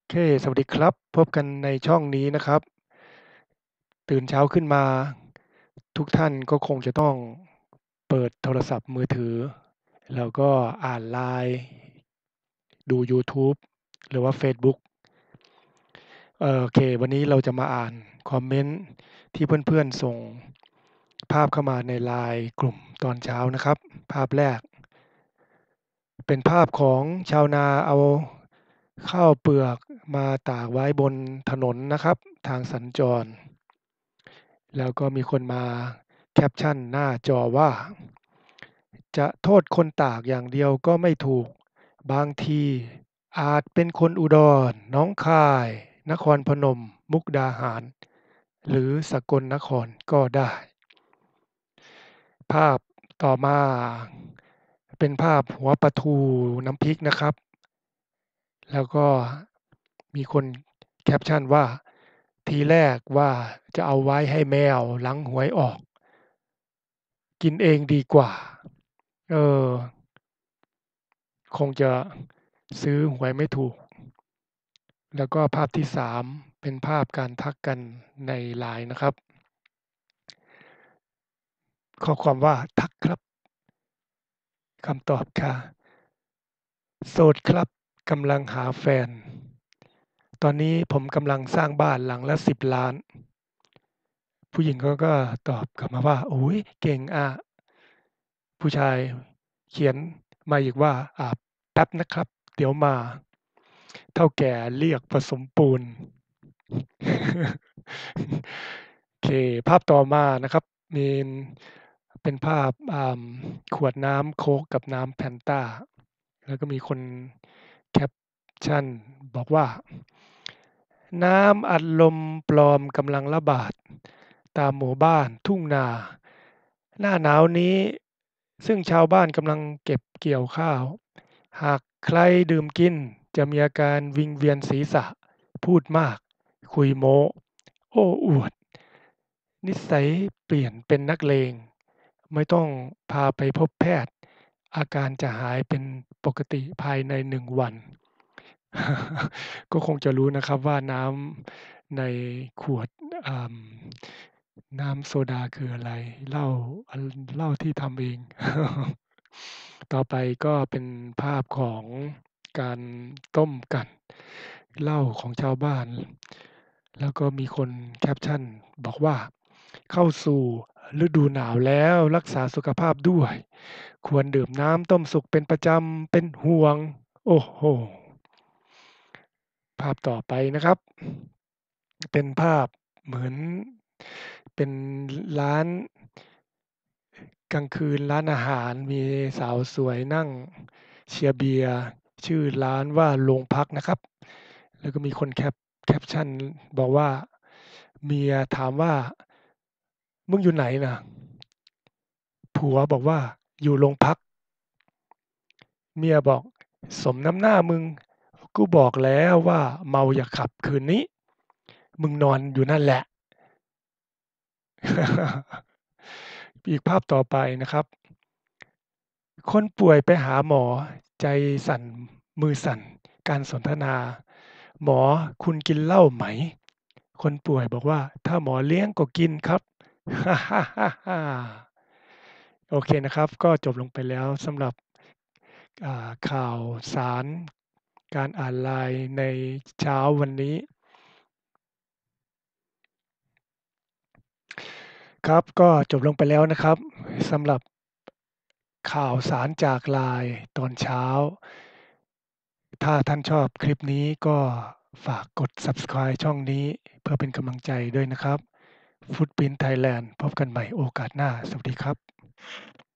เคสวัสดีครับพบกันในช่องนี้นะครับตื่นเช้าขึ้นมาทุกท่านก็คงจะต้องเปิดโทรศัพท์มือถือแล้วก็อ่าน LINE ดูยูทูบหรือว่าเฟซบุ๊กโอเควันนี้เราจะมาอ่านคอมเมนต์ที่เพื่อนๆส่งภาพเข้ามาใน LINE กลุ่มตอนเช้านะครับภาพแรกเป็นภาพของชาวนาเอาข้าวเปลือกมาตากไว้บนถนนนะครับทางสัญจร แล้วก็มีคนมาแคปชั่นหน้าจอว่าจะโทษคนตากอย่างเดียวก็ไม่ถูกบางทีอาจเป็นคนอุดรหนองคายนครพนมมุกดาหารหรือสกลนครก็ได้ภาพต่อมาเป็นภาพหัวปลาทูน้ำพริกนะครับแล้วก็มีคนแคปชั่นว่าทีแรกว่าจะเอาไว้ให้แมวหลังหวยออก กินเองดีกว่าเออคงจะซื้อหวยไม่ถูก แล้วก็ภาพที่3เป็นภาพการทักกันใน LINE นะครับข้อความว่าทักครับคำตอบค่ะโสดครับกำลังหาแฟนตอนนี้ผมกำลังสร้างบ้านหลังละ10 ล้านผู้หญิงเขาก็ตอบกลับมาว่าโอ้ยเก่งอะผู้ชายเขียนมาอีกว่าแป๊บนะครับเดี๋ยวมาเท่าแก่เรียกผสมปูน โอเคภาพต่อมานะครับมีเป็นภาพขวดน้ำโค้กกับน้ำแฟนตาแล้วก็มีคนแคปชั่นบอกว่าน้ำอัดลมปลอมกำลังระบาดตามหมู่บ้านทุ่งนาหน้าหนาวนี้ซึ่งชาวบ้านกำลังเก็บเกี่ยวข้าวหากใครดื่มกินจะมีอาการวิงเวียนศีรษะพูดมากคุยโม้โอ้อวด นิสัยเปลี่ยนเป็นนักเลงไม่ต้องพาไปพบแพทย์อาการจะหายเป็นปกติภายใน1 วันก็คงจะรู้นะครับว่าน้ำในขวดอ่าน้ำโซดาคืออะไรเหล้าเหล้าที่ทำเอง ต่อไปก็เป็นภาพของการต้มกั่นเหล้าของชาวบ้านแล้วก็มีคนแคปชั่นบอกว่าเข้าสู่ฤดูหนาวแล้วรักษาสุขภาพด้วยควรดื่มน้ำต้มสุกเป็นประจำเป็นห่วงโอ้โฮภาพต่อไปนะครับเป็นภาพเหมือนเป็นร้านกลางคืนร้านอาหารมีสาวสวยนั่งเชียร์เบียร์ชื่อร้านว่าโรงพักนะครับแล้วก็มีคนแคปชั่นบอกว่าเมียถามว่ามึงอยู่ไหนน่ะผัวบอกว่าอยู่โรงพักเมียบอกสมน้ำหน้ามึงกูบอกแล้วว่าเมาอย่าขับคืนนี้มึงนอนอยู่นั่นแหละอีกภาพต่อไปนะครับ คนป่วยไปหาหมอใจสั่นมือสั่นการสนทนาหมอคุณกินเหล้าไหมคนป่วยบอกว่าถ้าหมอเลี้ยงก็กินครับโอเคนะครับก็จบลงไปแล้วสำหรับข่าวสารการอ่านไลน์ในเช้าวันนี้ครับก็จบลงไปแล้วนะครับสำหรับข่าวสารจากไลน์ตอนเช้า ถ้าท่านชอบคลิปนี้ก็ฝากกด Subscribe ช่องนี้เพื่อเป็นกำลังใจด้วยนะครับ Footprint Thailand พบกันใหม่โอกาสหน้า สวัสดีครับ